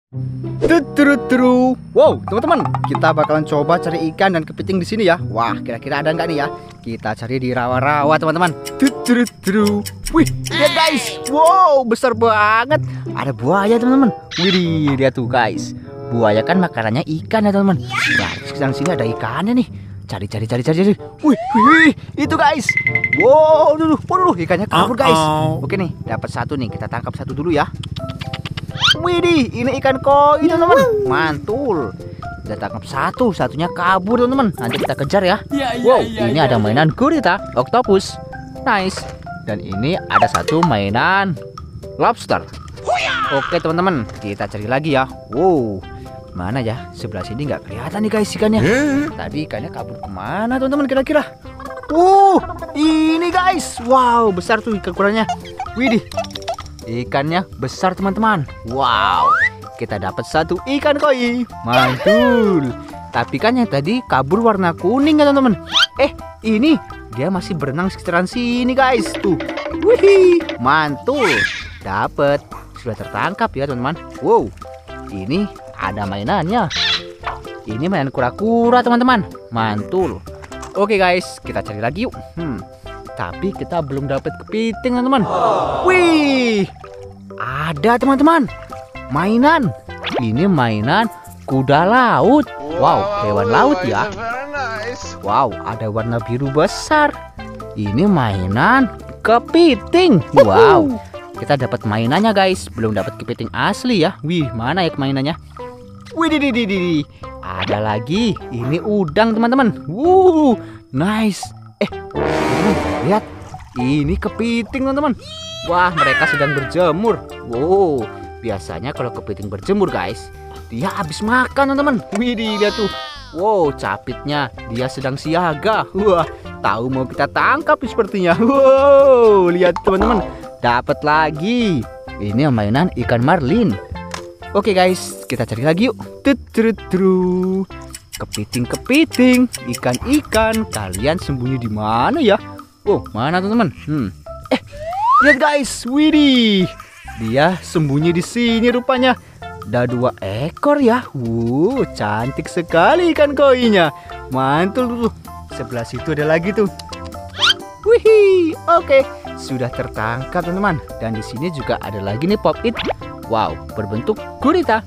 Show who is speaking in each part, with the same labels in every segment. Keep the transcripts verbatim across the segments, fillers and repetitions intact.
Speaker 1: Tuturu. Wow, teman-teman, kita bakalan coba cari ikan dan kepiting di sini ya. Wah, kira-kira ada nggak nih ya? Kita cari di rawa-rawa, teman-teman. Tuturu. Wih, lihat guys. Wow, besar banget. Ada buaya, teman-teman. Wih, lihat tuh guys. Buaya kan makanannya ikan ya, teman-teman. Nah, sekarang sini ada ikannya nih. Cari, cari, cari, cari, cari. Wih, wih, itu guys. Wow, dulu, dulu, ikannya kabur guys. Oke nih, dapat satu nih. Kita tangkap satu dulu ya. Widih, ini ikan koi teman-teman, mantul. Kita tangkap satu, satunya kabur teman-teman. Nanti kita kejar ya. Wow, ini ada mainan gurita, octopus, nice. Dan ini ada satu mainan lobster. Oke teman-teman, kita cari lagi ya. Wow, mana ya? Sebelah sini nggak kelihatan nih guys ikannya. Tadi ikannya kabur kemana teman-teman kira-kira? Wow, ini guys. Wow, besar tuh ikan ukurannya. Widih. Ikannya besar teman-teman. Wow, kita dapat satu ikan koi. Mantul. Tapi kan yang tadi kabur warna kuning ya teman-teman. Eh, ini dia masih berenang sekitaran sini guys. Tuh. Wih, mantul. Dapat. Sudah tertangkap ya teman-teman. Wow, ini ada mainannya. Ini mainan kura-kura teman-teman. Mantul. Oke guys, kita cari lagi yuk. Hmm. Tapi kita belum dapat kepiting teman-teman. Wih, ada teman-teman mainan. Ini mainan kuda laut. Wow, hewan laut ya. Wow, ada warna biru besar. Ini mainan kepiting. Wow, kita dapat mainannya guys. Belum dapat kepiting asli ya. Wih, mana ya mainannya? Wih, di, di, di, di. Ada lagi. Ini udang teman-teman. Wuh, nice. Eh, lihat, ini kepiting teman-teman. Wah, mereka sedang berjemur. Wow, biasanya kalau kepiting berjemur guys, dia habis makan teman-teman. Wih, lihat tuh. Wow, capitnya dia sedang siaga. Wah, tahu mau kita tangkap sepertinya. Wow, lihat teman-teman, dapat lagi. Ini mainan ikan marlin. Oke guys, kita cari lagi yuk. Tuturu. Kepiting-kepiting, ikan-ikan, kalian sembunyi di mana ya? Wow, mana teman-teman? Hmm. Eh, lihat guys, widih, dia sembunyi di sini rupanya. Ada dua ekor ya. Wow, cantik sekali ikan koinya. Mantul tuh. Sebelah situ ada lagi tuh. Wih, oke, sudah tertangkap teman-teman. Dan di sini juga ada lagi nih pop it. Wow, berbentuk gurita.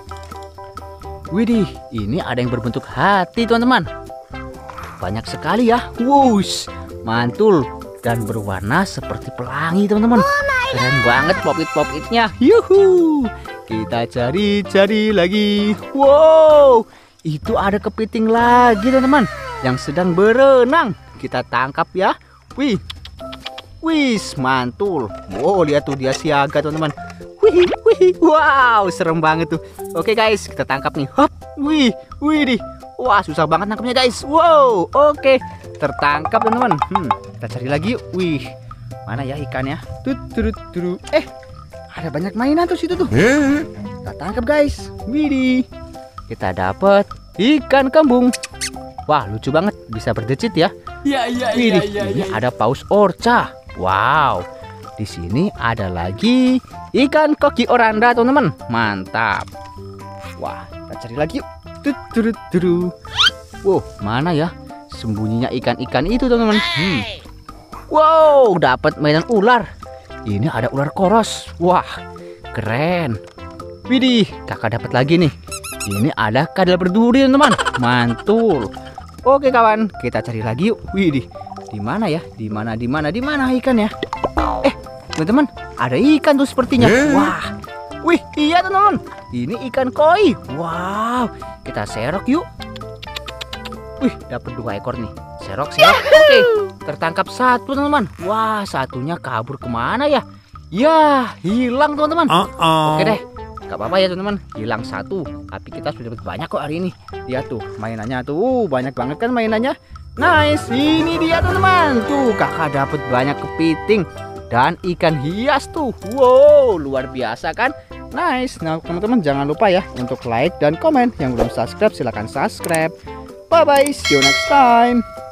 Speaker 1: Widih, ini ada yang berbentuk hati teman-teman. Banyak sekali ya. Wush, mantul dan berwarna seperti pelangi teman-teman. Keren banget pop-it pop-itnya. Yuhu. Kita cari-cari lagi. Wow, itu ada kepiting lagi teman-teman yang sedang berenang. Kita tangkap ya. Wih, wis mantul. Wow, lihat tuh dia siaga teman-teman. Wih, wih, wow, serem banget tuh. Oke guys, kita tangkap nih. Hop, wih, wih di. Wah, susah banget nangkapnya guys. Wow, oke, tertangkap teman-teman. Hmm, kita cari lagi yuk. Wih, mana ya ikannya? Tuturu. Eh, ada banyak mainan tuh situ tuh. Kita tangkap guys. Wih di. Kita dapat ikan kembung. Wah, lucu banget, bisa berdecit ya.
Speaker 2: Iya, iya,
Speaker 1: iya.
Speaker 2: iya,
Speaker 1: Ini ada paus orca. Wow. Di sini ada lagi ikan koki oranda teman-teman. Mantap. Wah, kita cari lagi yuk. Tuturu. Wow, mana ya sembunyinya ikan-ikan itu teman-teman? Hmm. Wow, dapat mainan ular. Ini ada ular koros. Wah, keren. Widih, kakak dapat lagi nih. Ini ada kadal berduri teman-teman. Mantul. Oke kawan, kita cari lagi yuk. Widih, di mana ya? Di mana? Di mana? Di mana ikannya? Eh, teman-teman, ada ikan tuh sepertinya. Wah, wih, iya teman-teman. Ini ikan koi. Wow, kita serok yuk. Wih, dapat dua ekor nih. Serok, serok. Oke, tertangkap satu teman-teman. Wah, satunya kabur kemana ya? Ya, hilang teman-teman. Oke deh, gak apa-apa ya teman-teman. Hilang satu, tapi kita sudah dapat banyak kok hari ini. Lihat tuh, mainannya tuh banyak banget kan mainannya. Nice, ini dia teman-teman. Tuh, kakak dapat banyak kepiting dan ikan hias tuh. Wow, luar biasa kan? Nice. Nah teman-teman jangan lupa ya untuk like dan komen. Yang belum subscribe silahkan subscribe. Bye bye, see you next time.